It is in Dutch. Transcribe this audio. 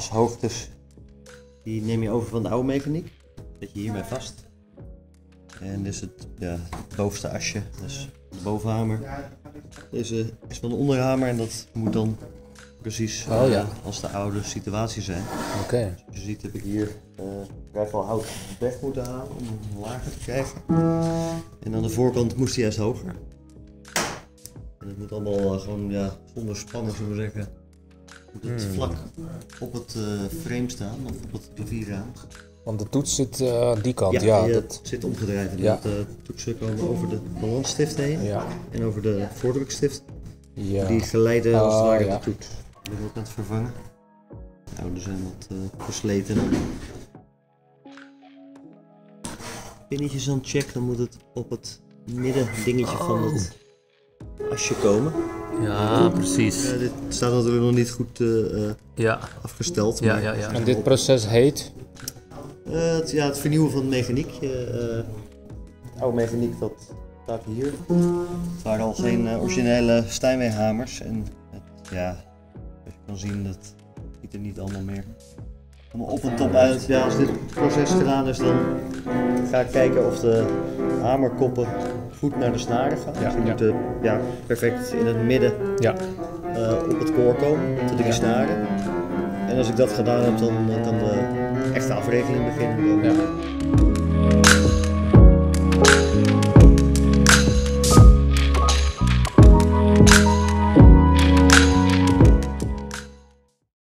ashoogtes, die neem je over van de oude mechaniek. Zet je hiermee vast. En dit is het bovenste asje, dus de bovenhamer. Deze is van de onderhamer en dat moet dan precies als de oude situatie zijn. Oké. Zoals je ziet heb ik hier vrij veel hout weg moeten halen om hem lager te krijgen. En aan de voorkant moest hij juist hoger. En het moet allemaal gewoon zonder spanning, zullen we zeggen. Moet het vlak op het frame staan of op het klavierraam. Want de toets zit aan die kant, dat zit omgedraaid. De toetsen komen over de balansstift heen en over de voordrukstift. Ja. Die geleiden als het ware de toets. Ik ben ook aan het vervangen. De oude zijn wat versleten. Pinnetjes aan check, dan moet het op het midden dingetje van het asje komen. Ja, precies. Dit staat natuurlijk nog niet goed afgesteld. Maar En dit proces heet? Het vernieuwen van de mechaniek. De oude mechaniek dat staat hier. Het waren al geen originele Steinway hamers. En zoals je kan zien, dat ziet er niet allemaal meer allemaal op en top uit. Ja, als dit proces gedaan is, dan ga ik kijken of de hamerkoppen goed naar de snaren gaan. Dus die moeten perfect in het midden op het koor komen, de 3 snaren. En als ik dat gedaan heb, dan kan de echte afrekening beginnen.